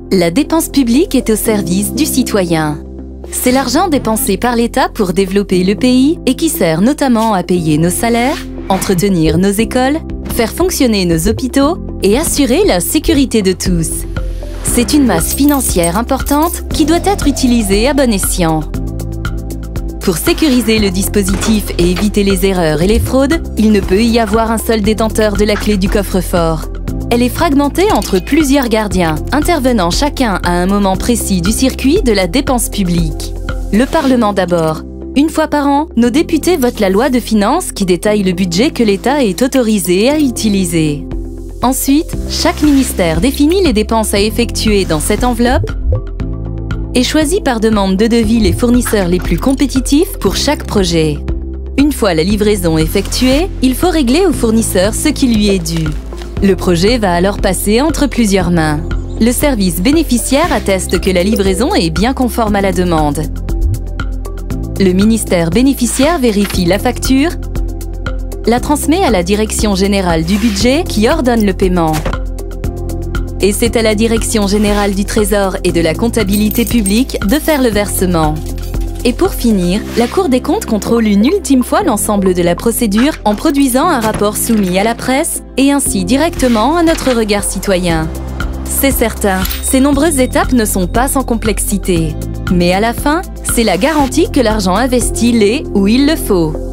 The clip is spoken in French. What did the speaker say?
La dépense publique est au service du citoyen. C'est l'argent dépensé par l'État pour développer le pays et qui sert notamment à payer nos salaires, entretenir nos écoles, faire fonctionner nos hôpitaux et assurer la sécurité de tous. C'est une masse financière importante qui doit être utilisée à bon escient. Pour sécuriser le dispositif et éviter les erreurs et les fraudes, il ne peut y avoir un seul détenteur de la clé du coffre-fort. Elle est fragmentée entre plusieurs gardiens, intervenant chacun à un moment précis du circuit de la dépense publique. Le Parlement d'abord. Une fois par an, nos députés votent la loi de finances qui détaille le budget que l'État est autorisé à utiliser. Ensuite, chaque ministère définit les dépenses à effectuer dans cette enveloppe et choisit par demande de devis les fournisseurs les plus compétitifs pour chaque projet. Une fois la livraison effectuée, il faut régler au fournisseur ce qui lui est dû. Le projet va alors passer entre plusieurs mains. Le service bénéficiaire atteste que la livraison est bien conforme à la demande. Le ministère bénéficiaire vérifie la facture, la transmet à la Direction générale du budget qui ordonne le paiement. Et c'est à la Direction générale du Trésor et de la comptabilité publique de faire le versement. Et pour finir, la Cour des comptes contrôle une ultime fois l'ensemble de la procédure en produisant un rapport soumis à la presse et ainsi directement à notre regard citoyen. C'est certain, ces nombreuses étapes ne sont pas sans complexité. Mais à la fin, c'est la garantie que l'argent investi l'est où il le faut.